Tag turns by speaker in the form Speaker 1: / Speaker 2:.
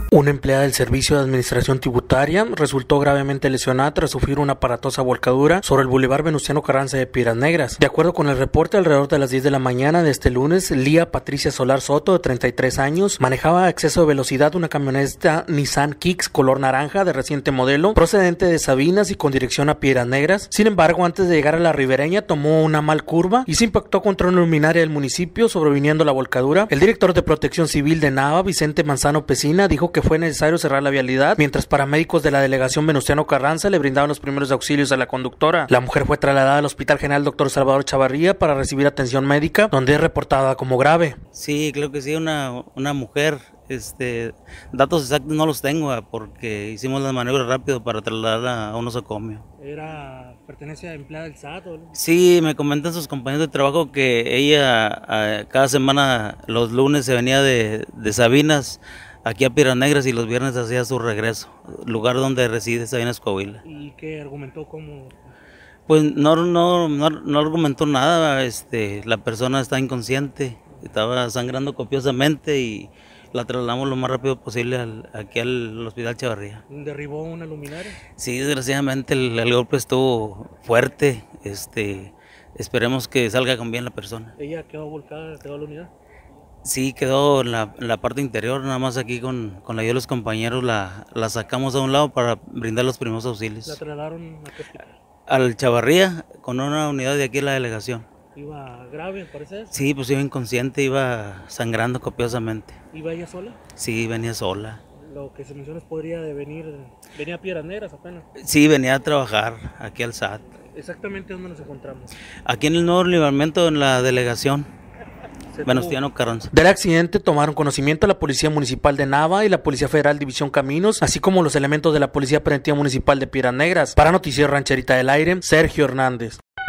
Speaker 1: Una empleada del Servicio de Administración Tributaria resultó gravemente lesionada tras sufrir una aparatosa volcadura sobre el Boulevard Venustiano Carranza de Piedras Negras. De acuerdo con el reporte, alrededor de las 10 de la mañana de este lunes, Lía Patricia Solar Soto, de 33 años, manejaba a exceso de velocidad una camioneta Nissan Kicks color naranja de reciente modelo, procedente de Sabinas y con dirección a Piedras Negras. Sin embargo, antes de llegar a la ribereña, tomó una mal curva y se impactó contra una luminaria del municipio, sobreviniendo la volcadura. El director de Protección Civil de Nava, Vicente Manzano Pesina, dijo que fue necesario cerrar la vialidad, mientras paramédicos de la delegación Venustiano Carranza le brindaban los primeros auxilios a la conductora. La mujer fue trasladada al Hospital General Dr. Salvador Chavarría para recibir atención médica, donde es reportada como grave.
Speaker 2: Sí, creo que sí, una mujer. Datos exactos no los tengo porque hicimos la maniobra rápido para trasladarla a un nosocomio.
Speaker 1: ¿Pertenece a empleada del SAT?
Speaker 2: Sí, me comentan sus compañeros de trabajo que ella cada semana, los lunes, se venía de Sabinas aquí a Piedras Negras y los viernes hacía su regreso, lugar donde reside Sabinas, Coahuila.
Speaker 1: ¿Y qué argumentó? ¿Cómo?
Speaker 2: Pues no argumentó nada, la persona está inconsciente, estaba sangrando copiosamente y la trasladamos lo más rápido posible aquí al Hospital Chavarría.
Speaker 1: ¿Derribó una luminaria?
Speaker 2: Sí, desgraciadamente el golpe estuvo fuerte, esperemos que salga con bien la persona.
Speaker 1: ¿Ella quedó volcada, quedó la unidad?
Speaker 2: Sí, quedó en la parte interior, nada más aquí con la ayuda de los compañeros la sacamos a un lado para brindar los primeros auxilios.
Speaker 1: ¿La trasladaron a qué hospital?
Speaker 2: Al Chavarría, con una unidad de aquí en la delegación.
Speaker 1: ¿Iba grave, parece?
Speaker 2: Sí, pues iba inconsciente, iba sangrando copiosamente.
Speaker 1: ¿Iba ella sola?
Speaker 2: Sí, venía sola.
Speaker 1: Lo que se menciona podría venía a Piedras Negras apenas.
Speaker 2: Sí, venía a trabajar aquí al SAT.
Speaker 1: ¿Exactamente dónde nos encontramos?
Speaker 2: Aquí en el nuevo libramiento, en la delegación Venustiano Carranza.
Speaker 1: Del accidente tomaron conocimiento la Policía Municipal de Nava y la Policía Federal División Caminos, así como los elementos de la Policía Preventiva Municipal de Piedras Negras. Para Noticiero Rancherita del Aire, Sergio Hernández.